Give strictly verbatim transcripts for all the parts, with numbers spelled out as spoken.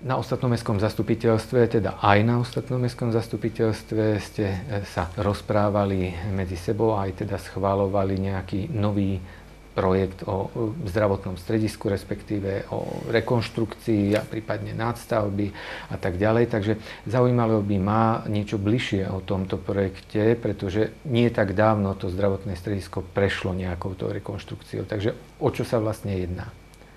na ostatnom mestskom zastupiteľstve, teda aj na ostatnom mestskom zastupiteľstve ste sa rozprávali medzi sebou, aj teda schváľovali nejaký nový projekt o zdravotnom stredisku, respektíve o rekonštrukcii a prípadne nadstavby a tak ďalej. Takže zaujímalo by ma niečo bližšie o tomto projekte, pretože nie tak dávno to zdravotné stredisko prešlo nejakou tou rekonštrukciou. Takže o čo sa vlastne jedná?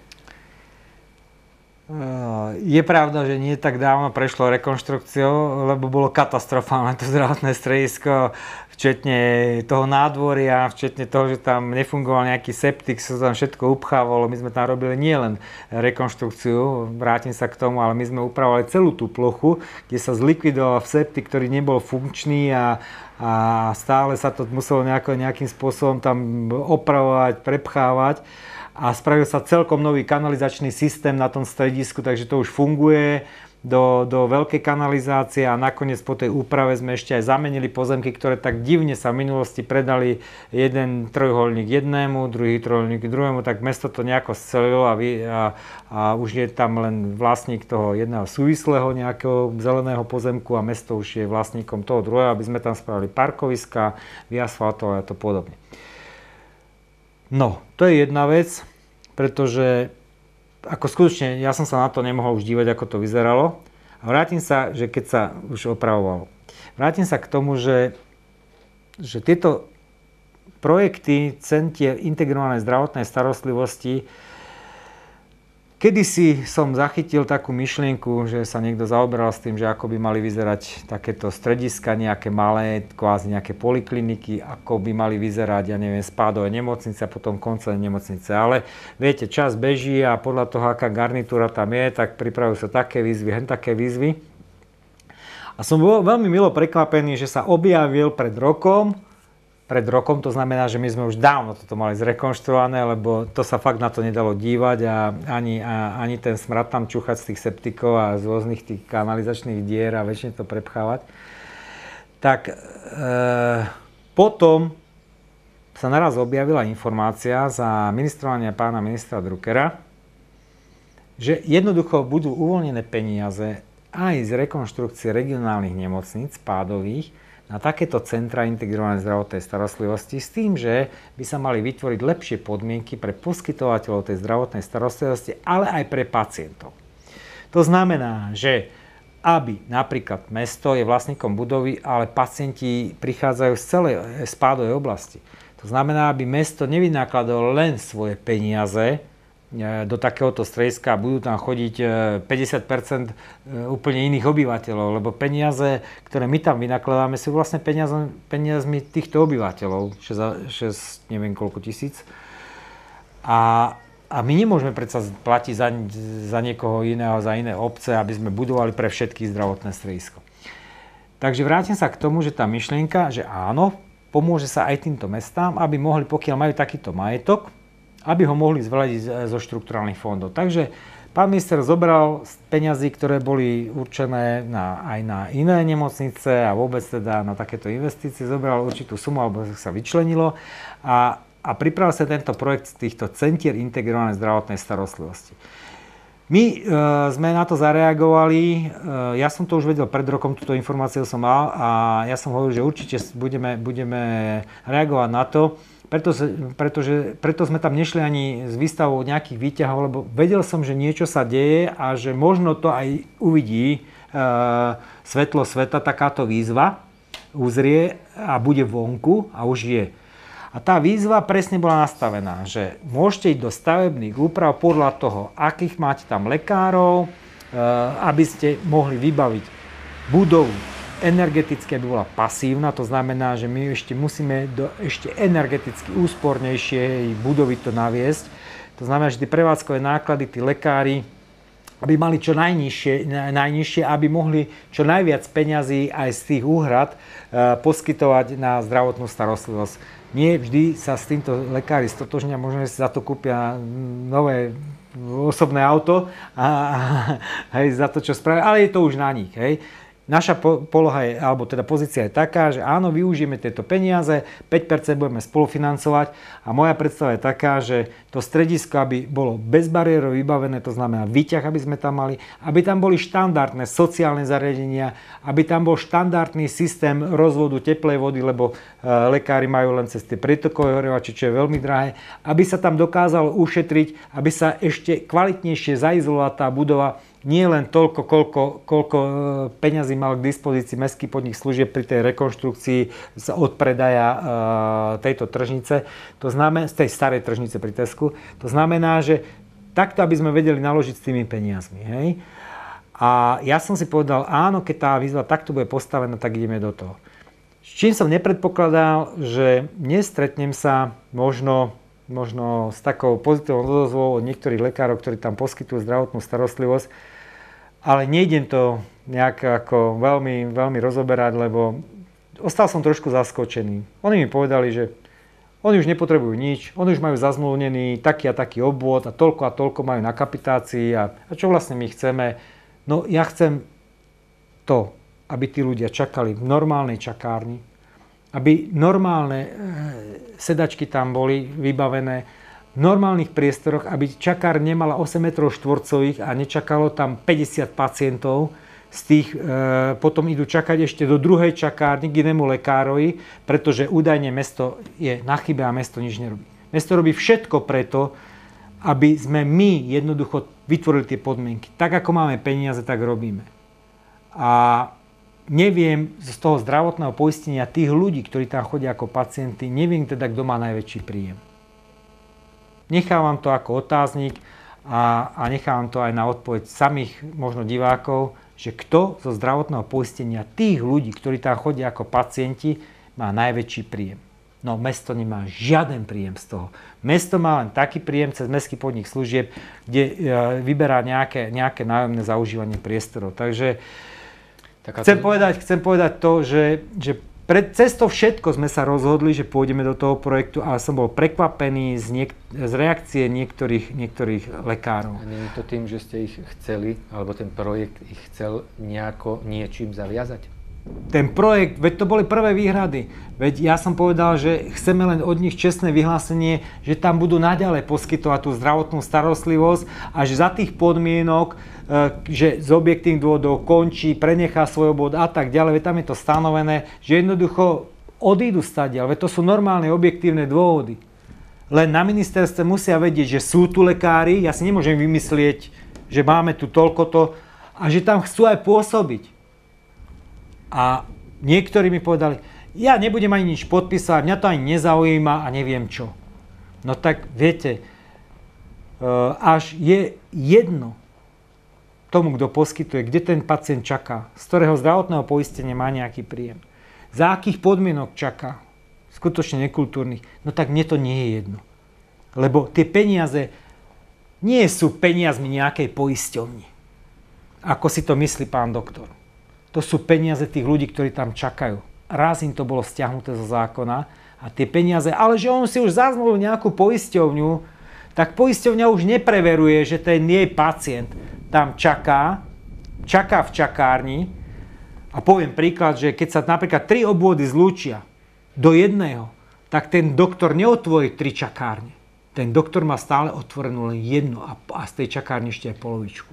Je pravda, že nie tak dávno prešlo rekonštrukciou, lebo bolo katastrofálne to zdravotné stredisko, včetne toho nádvoria, včetne toho, že tam nefungoval nejaký septik, sa tam všetko upchávalo. My sme tam robili nielen rekonštrukciu, vrátim sa k tomu, ale my sme upravovali celú tú plochu, kde sa zlikvidoval septik, ktorý nebol funkčný a, a stále sa to muselo nejako, nejakým spôsobom tam opravovať, prepchávať. A spravil sa celkom nový kanalizačný systém na tom stredisku, takže to už funguje do, do veľkej kanalizácie a nakoniec po tej úprave sme ešte aj zamenili pozemky, ktoré tak divne sa v minulosti predali jeden trojuholník jednému, druhý trojuholník druhému, tak mesto to nejako scelilo a, vy, a, a už je tam len vlastník toho jedného súvislého nejakého zeleného pozemku a mesto už je vlastníkom toho druhého, aby sme tam spravili parkoviska, vyasfaltovali a to podobne. No, to je jedna vec, pretože ako skutočne ja som sa na to nemohol už dívať, ako to vyzeralo. A vrátim sa, že keď sa už opravovalo. Vrátim sa k tomu, že, že tieto projekty centier integrovanej zdravotnej starostlivosti, kedysi som zachytil takú myšlienku, že sa niekto zaoberal s tým, že ako by mali vyzerať takéto strediska, nejaké malé, kvázi nejaké polikliniky, ako by mali vyzerať, ja neviem, spádové nemocnice a potom koncové nemocnice. Ale viete, čas beží a podľa toho, aká garnitúra tam je, tak pripravujú sa také výzvy, hen také výzvy. A som bol veľmi milo prekvapený, že sa objavil pred rokom, Pred rokom, to znamená, že my sme už dávno toto mali zrekonštruované, lebo to sa fakt na to nedalo dívať a ani, a, ani ten smrad tam čúchať z tých septikov a z rôznych tých kanalizačných dier a väčšine to prepchávať. Tak e, potom sa naraz objavila informácia za ministrovania pána ministra Druckera, že jednoducho budú uvoľnené peniaze aj z rekonštrukcie regionálnych nemocníc spádových na takéto centra integrovanej zdravotnej starostlivosti s tým, že by sa mali vytvoriť lepšie podmienky pre poskytovateľov tej zdravotnej starostlivosti, ale aj pre pacientov. To znamená, že aby napríklad mesto je vlastníkom budovy, ale pacienti prichádzajú z celej spádovej oblasti. To znamená, aby mesto nevynakladalo len svoje peniaze do takéhoto strediska a budú tam chodiť päťdesiat percent úplne iných obyvateľov, lebo peniaze, ktoré my tam vynakladáme, sú vlastne peniaze, peniazmi týchto obyvateľov, šesť, neviem koľko tisíc. A, a my nemôžeme predsa platiť za, za niekoho iného, za iné obce, aby sme budovali pre všetky zdravotné stredisko. Takže vrátim sa k tomu, že tá myšlienka, že áno, pomôže sa aj týmto mestám, aby mohli, pokiaľ majú takýto majetok, aby ho mohli zvladiť zo štrukturálnych fondov. Takže pán minister zobral peňazí, ktoré boli určené na, aj na iné nemocnice a vôbec teda na takéto investície, zobral určitú sumu, alebo sa vyčlenilo a, a pripravil sa tento projekt z týchto centier integrovanej zdravotnej starostlivosti. My e, sme na to zareagovali, e, ja som to už vedel pred rokom, túto informáciu som mal a ja som hovoril, že určite budeme, budeme reagovať na to, Pretože, pretože, preto sme tam nešli ani s výstavou nejakých výťahov, lebo vedel som, že niečo sa deje a že možno to aj uvidí e, svetlo sveta, takáto výzva uzrie a bude vonku a už je. A tá výzva presne bola nastavená, že môžete ísť do stavebných úprav podľa toho, akých máte tam lekárov, e, aby ste mohli vybaviť budovu energeticky, aby bola pasívna, to znamená, že my ešte musíme do ešte energeticky úspornejšej budovy to naviesť. To znamená, že tie prevádzkové náklady, tí lekári, aby mali čo najnižšie, najnižšie, aby mohli čo najviac peňazí aj z tých úhrad e, poskytovať na zdravotnú starostlivosť. Nie vždy sa s týmto lekári stotožnia, možno si za to kúpia nové osobné auto a, a, hej, za to, čo spravia, ale je to už na nich. Hej. Naša poloha je, alebo teda pozícia je taká, že áno, využijeme tieto peniaze, päť percent budeme spolufinancovať a moja predstava je taká, že to stredisko, aby bolo bezbariérové vybavené, to znamená výťah, aby sme tam mali, aby tam boli štandardné sociálne zariadenia, aby tam bol štandardný systém rozvodu teplej vody, lebo lekári majú len cez tie prietokové horievače, čo je veľmi drahé, aby sa tam dokázalo ušetriť, aby sa ešte kvalitnejšie zaizolovala tá budova, nie len toľko, koľko, koľko peňazí mal k dispozícii mestský podnik služieb pri tej rekonštrukcii od predaja e, tejto tržnice, to znamená, z tej starej tržnice pri Tesku. To znamená, že takto, aby sme vedeli naložiť s tými peniazmi. Hej? A ja som si povedal, áno, keď tá výzva takto bude postavená, tak ideme do toho. S čím som nepredpokladal, že nestretnem sa možno možno s takou pozitívnou odozvou od niektorých lekárov, ktorí tam poskytujú zdravotnú starostlivosť, ale nejdem to nejak ako veľmi, veľmi rozoberať, lebo ostal som trošku zaskočený. Oni mi povedali, že oni už nepotrebujú nič, oni už majú zazmluvnený taký a taký obvod a toľko a toľko majú na kapitácii a, a čo vlastne my chceme? No ja chcem to, aby tí ľudia čakali v normálnej čakárni, aby normálne e, sedačky tam boli vybavené v normálnych priestoroch, aby čakár nemala osem metrov štvorcových a nečakalo tam päťdesiat pacientov. Z tých e, potom idú čakať ešte do druhej čakárny k inému lekárovi, pretože údajne mesto je na chybe a mesto nič nerobí. Mesto robí všetko preto, aby sme my jednoducho vytvorili tie podmienky. Tak ako máme peniaze, tak robíme. A neviem z toho zdravotného poistenia tých ľudí, ktorí tam chodia ako pacienti, neviem teda, kto má najväčší príjem. Nechávam to ako otáznik a, a nechávam to aj na odpoveď samých možno divákov, že kto zo zdravotného poistenia tých ľudí, ktorí tam chodia ako pacienti, má najväčší príjem. No mesto nemá žiaden príjem z toho. Mesto má len taký príjem cez mestský podnik služieb, kde e, vyberá nejaké, nejaké nájomné zaužívanie priestorov. Takže Chcem povedať, chcem povedať to, že, že pred, cez to všetko sme sa rozhodli, že pôjdeme do toho projektu, ale som bol prekvapený z, niek- z reakcie niektorých, niektorých lekárov. A nie je to tým, že ste ich chceli, alebo ten projekt ich chcel nejako niečím zaviazať? Ten projekt, veď to boli prvé výhrady. Veď ja som povedal, že chceme len od nich čestné vyhlásenie, že tam budú naďalej poskytovať tú zdravotnú starostlivosť a že za tých podmienok, že z objektívnych dôvodov končí, prenechá svoj obvod a tak ďalej. Veď tam je to stanovené, že jednoducho odídu stadiaľ. Veď to sú normálne objektívne dôvody. Len na ministerstve musia vedieť, že sú tu lekári, ja si nemôžem vymyslieť, že máme tu toľkoto a že tam chcú aj pôsobiť. A niektorí mi povedali, ja nebudem ani nič podpísať, mňa to ani nezaujíma a neviem čo. No tak viete, až je jedno tomu, kto poskytuje, kde ten pacient čaká, z ktorého zdravotného poistenia má nejaký príjem, za akých podmienok čaká, skutočne nekultúrnych, no tak mne to nie je jedno. Lebo tie peniaze nie sú peniazmi nejakej poisťovni, ako si to myslí pán doktor. To sú peniaze tých ľudí, ktorí tam čakajú. Raz im to bolo stiahnuté zo zákona a tie peniaze, ale že on si už zazmluvil nejakú poisťovňu, tak poisťovňa už nepreveruje, že ten jej pacient tam čaká, čaká v čakárni a poviem príklad, že keď sa napríklad tri obvody zlúčia do jedného, tak ten doktor neotvorí tri čakárne. Ten doktor má stále otvorenú len jedno a, a z tej čakárne ešte aj polovičku.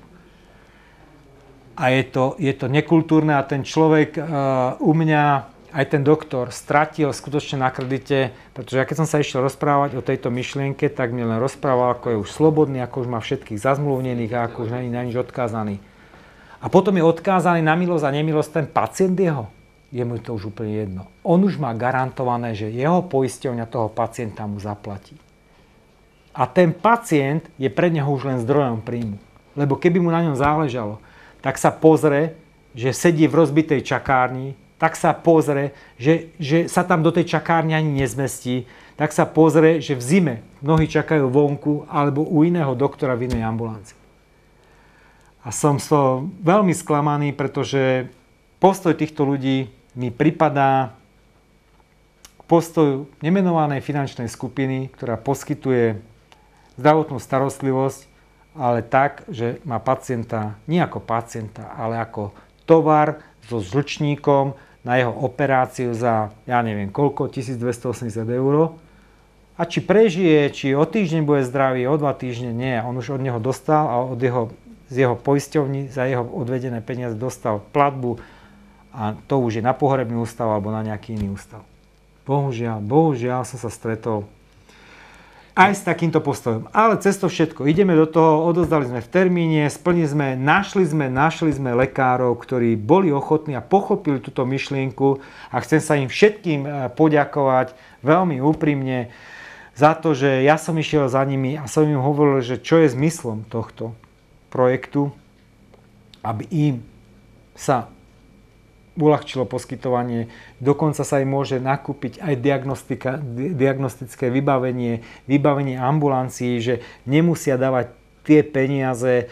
A je to, je to nekultúrne a ten človek uh, u mňa, aj ten doktor, stratil skutočne na kredite, pretože ja keď som sa išiel rozprávať o tejto myšlienke, tak mi len rozprával, ako je už slobodný, ako už má všetkých zazmluvnených a ako už není na nič odkázaný. A potom je odkázaný na milosť a nemilosť ten pacient jeho. Je mu to už úplne jedno. On už má garantované, že jeho poisťovňa toho pacienta mu zaplatí. A ten pacient je pre neho už len zdrojom príjmu. Lebo keby mu na ňom záležalo, tak sa pozrie, že sedí v rozbitej čakárni, tak sa pozrie, že, že sa tam do tej čakárne ani nezmestí, tak sa pozrie, že v zime mnohí čakajú vonku alebo u iného doktora v inej ambulancii. A som z toho veľmi sklamaný, pretože postoj týchto ľudí mi pripadá postoj nemenovanej finančnej skupiny, ktorá poskytuje zdravotnú starostlivosť, ale tak, že má pacienta nie ako pacienta, ale ako tovar so žlčníkom na jeho operáciu za, ja neviem koľko, tisícdvestoosemdesiat eur. A či prežije, či o týždeň bude zdravý, o dva týždne nie. On už od neho dostal a od jeho, z jeho poisťovní za jeho odvedené peniaze dostal platbu a to už je na pohrebný ústav alebo na nejaký iný ústav. Bohužiaľ, bohužiaľ som sa stretol aj s takýmto postojom. Ale cez to všetko. Ideme do toho, odozdali sme v termíne, splnili sme, našli sme, našli sme lekárov, ktorí boli ochotní a pochopili túto myšlienku a chcem sa im všetkým poďakovať veľmi úprimne za to, že ja som išiel za nimi a som im hovoril, že čo je zmyslom tohto projektu, aby im sa uľahčilo poskytovanie, dokonca sa im môže nakúpiť aj diagnostické vybavenie, vybavenie ambulancií, že nemusia dávať tie peniaze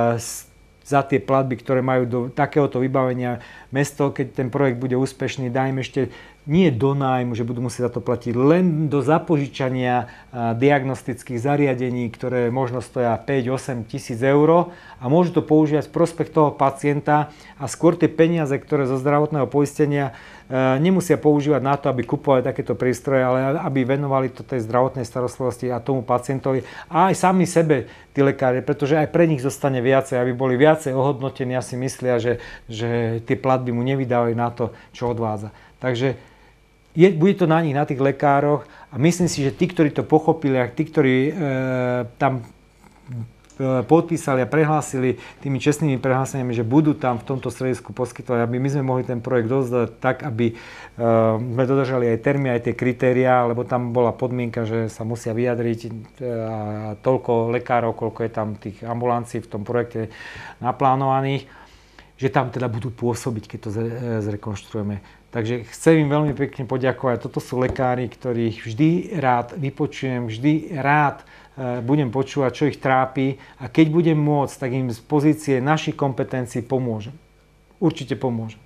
za tie platby, ktoré majú do takéhoto vybavenia. Mesto, keď ten projekt bude úspešný, dá im ešte nie do nájmu, že budú musieť za to platiť, len do zapožičania diagnostických zariadení, ktoré možno stoja päť až osem tisíc eur a môžu to používať v prospech toho pacienta a skôr tie peniaze, ktoré zo zdravotného poistenia nemusia používať na to, aby kupovali takéto prístroje, ale aby venovali to tej zdravotnej starostlivosti a tomu pacientovi a aj sami sebe tí lekári, pretože aj pre nich zostane viacej, aby boli viacej ohodnotení a si myslia, že, že tie platby mu nevydávajú na to, čo odvádza. Takže je, bude to na nich, na tých lekároch a myslím si, že tí, ktorí to pochopili a tí, ktorí e, tam e, podpísali a prehlásili tými čestnými prehláseniami, že budú tam v tomto stredisku poskytovať, aby my sme mohli ten projekt dozdať tak, aby e, sme dodržali aj termíny, aj tie kritériá, lebo tam bola podmienka, že sa musia vyjadriť e, toľko lekárov, koľko je tam tých ambulancií v tom projekte naplánovaných, že tam teda budú pôsobiť, keď to zrekonštruujeme. Takže chcem im veľmi pekne poďakovať. Toto sú lekári, ktorých vždy rád vypočujem, vždy rád e, budem počúvať, čo ich trápi a keď budem môcť, tak im z pozície našich kompetencií pomôžem. Určite pomôžem.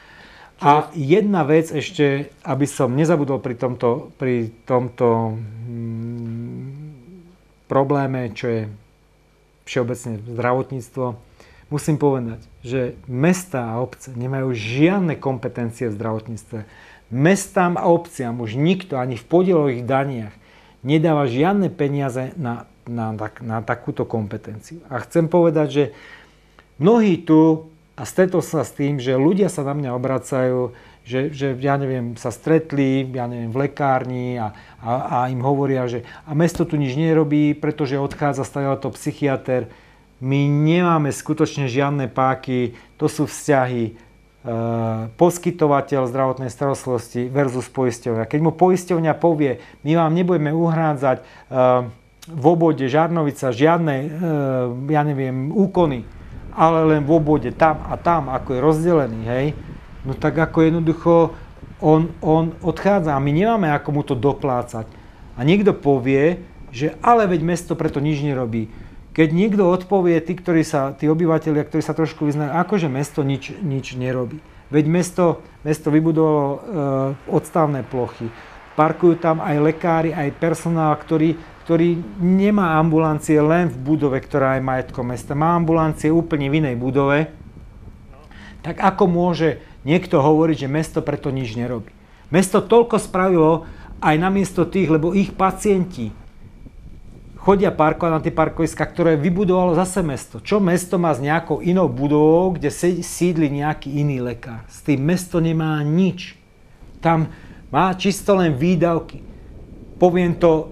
A jedna vec ešte, aby som nezabudol pri tomto, pri tomto mm, probléme, čo je všeobecne zdravotníctvo, musím povedať, že mestá a obce nemajú žiadne kompetencie v zdravotníctve. Mestám a obciam už nikto ani v podielových daniach nedáva žiadne peniaze na, na, na takúto kompetenciu. A chcem povedať, že mnohí tu, a stretol sa s tým, že ľudia sa na mňa obracajú, že, že ja neviem, sa stretli, ja neviem, v lekárni a, a, a im hovoria, že a mesto tu nič nerobí, pretože odchádza stále to psychiater. My nemáme skutočne žiadne páky, to sú vzťahy e, poskytovateľ zdravotnej starostlivosti versus poisťovňa. Keď mu poisťovňa povie, my vám nebudeme uhrádzať e, v obode Žarnovica žiadne, e, ja neviem, úkony, ale len v obode tam a tam, ako je rozdelený, hej, no tak ako jednoducho on, on odchádza a my nemáme ako mu to doplácať. A niekto povie, že ale veď mesto preto nič nerobí. Keď niekto odpovie, tí, ktorí sa, tí obyvateľia, ktorí sa trošku vyznajú, akože mesto nič, nič nerobí. Veď mesto, mesto vybudovalo e, odstavné plochy. Parkujú tam aj lekári, aj personál, ktorý, ktorý nemá ambulancie len v budove, ktorá je majetkom mesta. Má ambulancie úplne v inej budove. Tak ako môže niekto hovoriť, že mesto preto nič nerobí? Mesto toľko spravilo aj namiesto tých, lebo ich pacienti chodia parkovať na tie parkoviská, ktoré vybudovalo zase mesto. Čo mesto má s nejakou inou budovou, kde sídli nejaký iný lekár? S tým mesto nemá nič. Tam má čisto len výdavky. Poviem to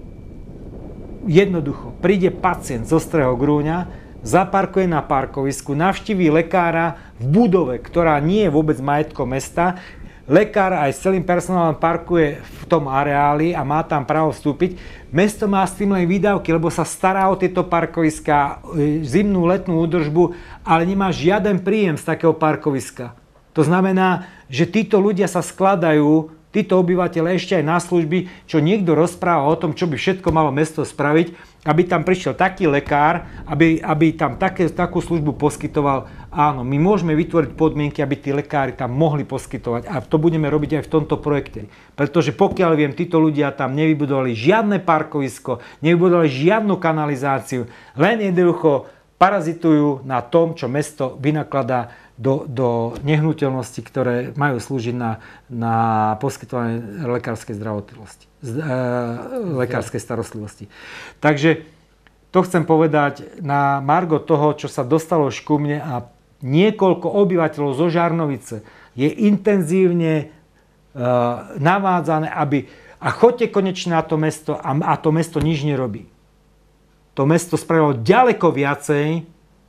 jednoducho. Príde pacient z Ostrého Grúňa, zaparkuje na parkovisku, navštíví lekára v budove, ktorá nie je vôbec majetkom mesta. Lekár aj s celým personálom parkuje v tom areáli a má tam právo vstúpiť. Mesto má s tým len výdavky, lebo sa stará o tieto parkoviská, zimnú, letnú údržbu, ale nemá žiaden príjem z takého parkoviska. To znamená, že títo ľudia sa skladajú, títo obyvateľe ešte aj na služby, čo niekto rozpráva o tom, čo by všetko malo mesto spraviť, aby tam prišiel taký lekár, aby, aby tam také, takú službu poskytoval. Áno, my môžeme vytvoriť podmienky, aby tí lekári tam mohli poskytovať a to budeme robiť aj v tomto projekte. Pretože pokiaľ viem, títo ľudia tam nevybudovali žiadne parkovisko, nevybudovali žiadnu kanalizáciu, len jednoducho parazitujú na tom, čo mesto vynakladá do, do nehnuteľností, ktoré majú slúžiť na, na poskytovanie lekárskej zdravotlivosti, e, lekárskej starostlivosti. Takže to chcem povedať na margo toho, čo sa dostalo už ku mne, a niekoľko obyvateľov zo Žarnovice je intenzívne e, navádzané, aby a choďte konečne na to mesto, a, a to mesto nič nerobí. To mesto spravilo ďaleko viacej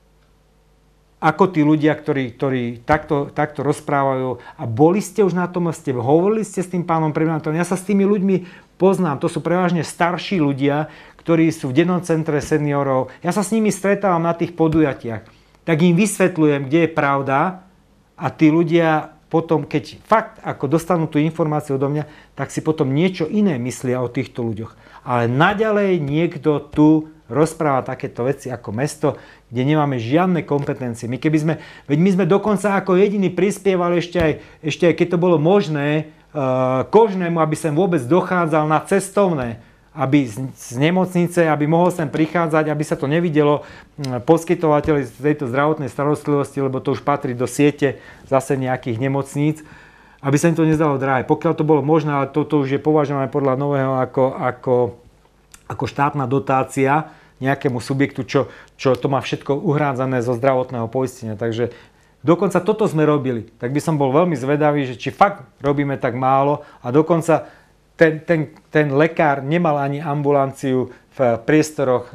ako tí ľudia, ktorí, ktorí takto, takto rozprávajú. A boli ste už na tom meste, hovorili ste s tým pánom primátorom. Ja sa s tými ľuďmi poznám. To sú prevažne starší ľudia, ktorí sú v dennom centre seniorov. Ja sa s nimi stretávam na tých podujatiach. Tak im vysvetľujem, kde je pravda, a tí ľudia potom, keď fakt ako dostanú tú informáciu odo mňa, tak si potom niečo iné myslia o týchto ľuďoch. Ale naďalej niekto tu rozpráva takéto veci ako mesto, kde nemáme žiadne kompetencie. My keby sme, veď my sme dokonca ako jediní prispievali ešte aj, ešte aj keď to bolo možné, uh, kožnému, aby sem vôbec dochádzal na cestovné, aby z, z nemocnice, aby mohol sem prichádzať, aby sa to nevidelo poskytovateľi z tejto zdravotnej starostlivosti, lebo to už patrí do siete zase nejakých nemocníc, aby sa im to nezdalo drahé. Pokiaľ to bolo možné, ale toto už je považované podľa nového ako, ako, ako štátna dotácia nejakému subjektu, čo, čo to má všetko uhrádzané zo zdravotného poistenia. Takže dokonca toto sme robili. Tak by som bol veľmi zvedavý, že či fakt robíme tak málo, a dokonca ten, ten, ten lekár nemal ani ambulanciu v priestoroch e,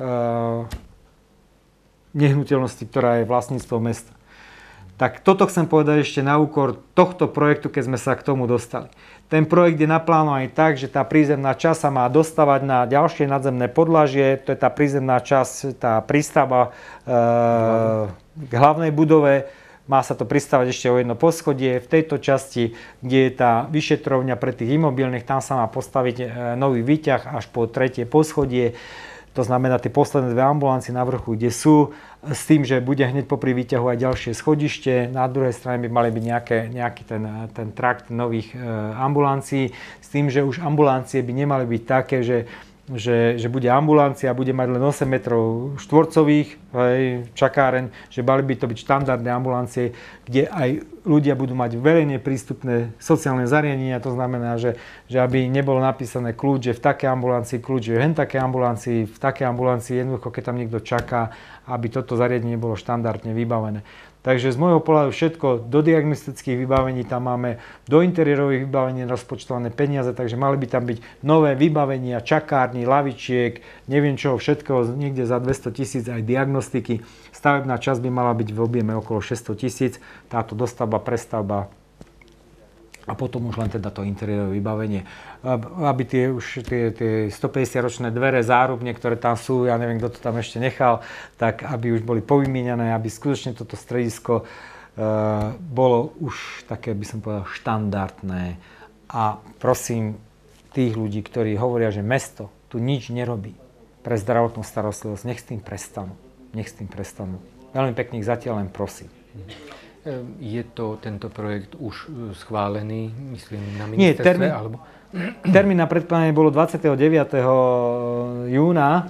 nehnuteľnosti, ktorá je vlastníctvom mesta. Tak toto chcem povedať ešte na úkor tohto projektu, keď sme sa k tomu dostali. Ten projekt je naplánovaný tak, že tá prízemná časť sa má dostávať na ďalšie nadzemné podlažie. To je tá prízemná časť, tá prístava e, k hlavnej budove. Má sa to pristávať ešte o jedno poschodie. V tejto časti, kde je tá vyšetrovňa pre tých imobilných, tam sa má postaviť e, nový výťah až po tretie poschodie. To znamená tie posledné dve ambulancie na vrchu, kde sú, s tým, že bude hneď popri výťahu aj ďalšie schodište. Na druhej strane by mali byť nejaké, nejaký ten, ten trakt nových e, ambulancií, s tým, že už ambulancie by nemali byť také, že, že, že bude ambulancia a bude mať len osem metrov štvorcových, hej, čakáreň, že mali by to byť štandardné ambulancie, kde aj ľudia budú mať verejne prístupné sociálne zariadenia. To znamená, že, že aby nebolo napísané kľúč, že v takej ambulancii kľúč, že v hen takej ambulancii, v takej ambulancii jednoducho, keď tam niekto čaká, aby toto zariadenie bolo štandardne vybavené. Takže z môjho pohľadu všetko do diagnostických vybavení tam máme, do interiérových vybavení rozpočtované peniaze, takže mali by tam byť nové vybavenia, čakární, lavičiek, neviem čoho všetko, niekde za dvesto tisíc aj diagnostiky. Stavebná časť by mala byť v objeme okolo šesťsto tisíc, táto dostavba, prestavba a potom už len teda to interiérové vybavenie. Aby tie už tie, tie stopäťdesiatročné dvere, zárubne, ktoré tam sú, ja neviem, kto to tam ešte nechal, tak aby už boli povymieňané, aby skutočne toto stredisko uh, bolo už také, by som povedal, štandardné. A prosím tých ľudí, ktorí hovoria, že mesto tu nič nerobí pre zdravotnú starostlivosť, nech s tým prestanú. Nech s tým prestanú. Veľmi pekne ich zatiaľ len prosím. Je to tento projekt už schválený, myslím, na ministerstve? Nie, termín, alebo... termín na predkladanie bolo dvadsiateho deviateho júna,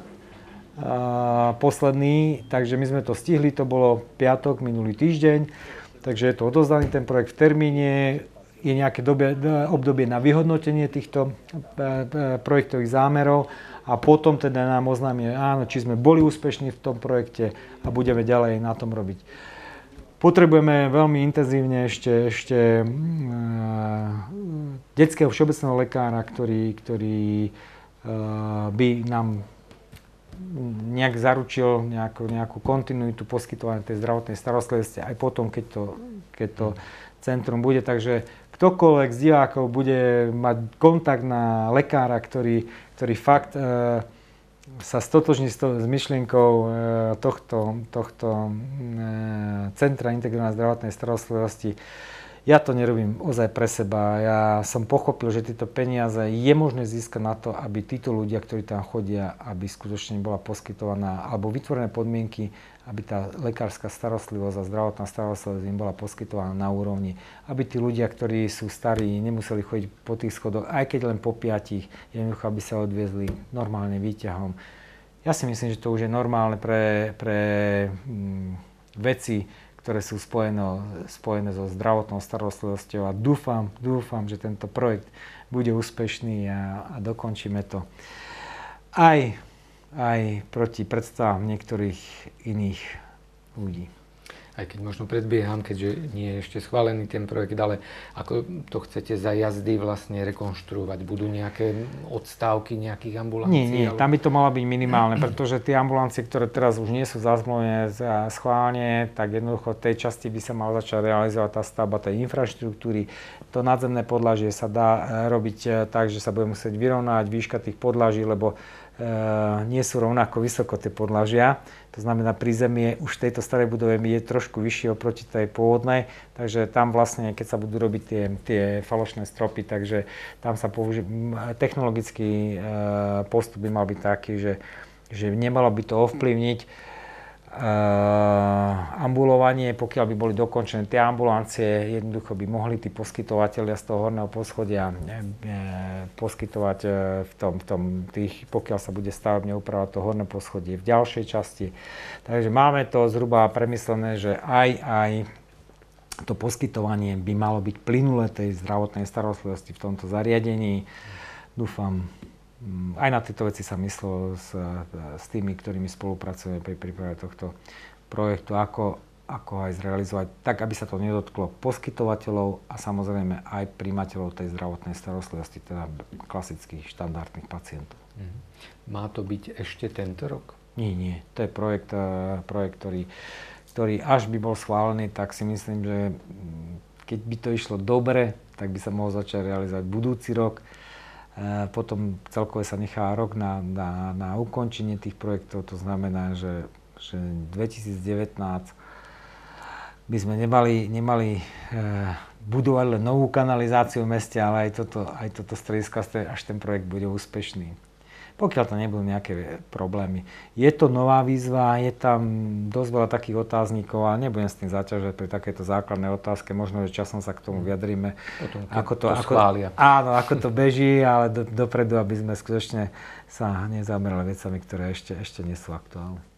a posledný, takže my sme to stihli, to bolo piatok, minulý týždeň, takže je to odovzdaný ten projekt v termíne, je nejaké dobe, obdobie na vyhodnotenie týchto projektových zámerov a potom teda nám oznámia, áno, či sme boli úspešní v tom projekte a budeme ďalej na tom robiť. Potrebujeme veľmi intenzívne ešte, ešte uh, detského všeobecného lekára, ktorý, ktorý uh, by nám nejak zaručil nejakú, nejakú kontinuitu poskytovania tej zdravotnej starostlivosti aj potom, keď to, keď to centrum bude. Takže ktokoľvek z divákov bude mať kontakt na lekára, ktorý, ktorý fakt uh, sa stotožní s, to, s myšlienkou e, tohto, tohto e, Centra integrovanej zdravotnej starostlivosti. Ja to nerobím ozaj pre seba. Ja som pochopil, že tieto peniaze je možné získať na to, aby títo ľudia, ktorí tam chodia, aby skutočne bola poskytovaná alebo vytvorené podmienky, aby tá lekárska starostlivosť a zdravotná starostlivosť im bola poskytovaná na úrovni. Aby tí ľudia, ktorí sú starí, nemuseli chodiť po tých schodoch, aj keď len po piatich, jednoducho, aby sa odviezli normálne výťahom. Ja si myslím, že to už je normálne pre, pre hm, veci, ktoré sú spojené, spojené so zdravotnou starostlivosťou a dúfam, dúfam, že tento projekt bude úspešný a, a dokončíme to aj, aj proti predstavám niektorých iných ľudí. Aj keď možno predbieham, keďže nie je ešte schválený ten projekt, ale ako to chcete za jazdy vlastne rekonštruovať? Budú nejaké odstávky nejakých ambulancií? Nie, nie, ale... tam by to malo byť minimálne, pretože tie ambulancie, ktoré teraz už nie sú zazmluvené za schválenie, tak jednoducho v tej časti by sa mala začať realizovať tá stavba tej infraštruktúry. To nadzemné podlažie sa dá robiť tak, že sa bude musieť vyrovnať výška tých podlaží, lebo e, nie sú rovnako vysoko tie podlažia. To znamená, prízemie už v tejto starej budove je trošku vyššie oproti tej pôvodnej, takže tam vlastne, keď sa budú robiť tie, tie falošné stropy, takže tam sa použije, technologický postup by mal byť taký, že, že nemalo by to ovplyvniť ambulovanie, pokiaľ by boli dokončené tie ambulancie, jednoducho by mohli tí poskytovatelia z toho horného poschodia poskytovať v tom, v tom tých, pokiaľ sa bude stavebne upravovať to horné poschodie v ďalšej časti. Takže máme to zhruba premyslené, že aj, aj to poskytovanie by malo byť plynulé tej zdravotnej starostlivosti v tomto zariadení. Dúfam, aj na tieto veci sa myslelo s, s tými, ktorými spolupracujeme pri príprave tohto projektu, ako, ako aj zrealizovať tak, aby sa to nedotklo poskytovateľov a samozrejme aj prijímateľov tej zdravotnej starostlivosti, teda klasických štandardných pacientov. Má to byť ešte tento rok? Nie, nie. To je projekt, projekt ktorý, ktorý až by bol schválený, tak si myslím, že keď by to išlo dobre, tak by sa mohol začať realizovať budúci rok. Potom celkové sa nechá rok na, na, na ukončenie tých projektov, to znamená, že, že dvetisícdevätnásť by sme nemali, nemali e, budovať len novú kanalizáciu v meste, ale aj toto, aj toto stredisko, až ten projekt bude úspešný. Pokiaľ to nebudú nejaké problémy. Je to nová výzva, je tam dosť veľa takých otáznikov a nebudem s tým zaťažať pri takéto základnej otázke. Možno, že časom sa k tomu vyjadríme. Potom to, ako to, to ako, schvália. Áno, ako to beží, ale do, dopredu, aby sme skutočne sa nezamerali vecami, ktoré ešte, ešte nie sú aktuálne.